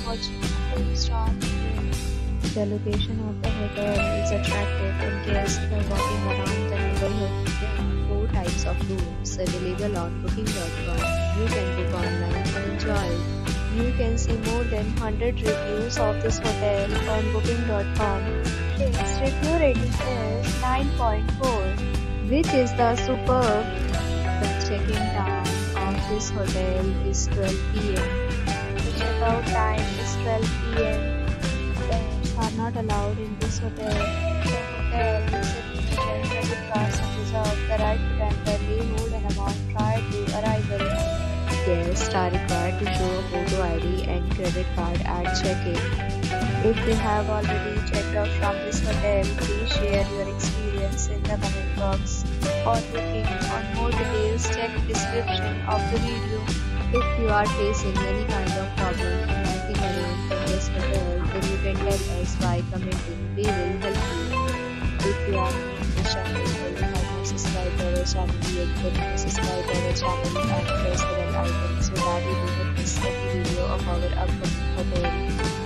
watching a 4-star review. The location of the hotel is attractive and guests are walking around the neighborhood. There are 4 types of rooms available on booking.com. You can book online and enjoy it. You can see more than 100 reviews of this hotel on booking.com. Its review rating is 9.4, which is the superb. The check-in time of this hotel is 12 p.m. The check-out time is 12 p.m. Pets are not allowed in this hotel. The hotel accepts major credit cards and reserves the right to temporarily hold an amount prior to arrival. Guests are required to show a photo ID and credit card at check-in. If you have already checked out from this hotel, please share your experience in the comment box. For booking or more details, check description of the video. If you are facing any kind of problem in booking a room in this hotel, then you can tell us by commenting. We will help you. If you are new to the channel, you have not subscribed to our channel yet, then you subscribe to our channel and press the bell icon so that you do not miss any video of our upcoming hotel.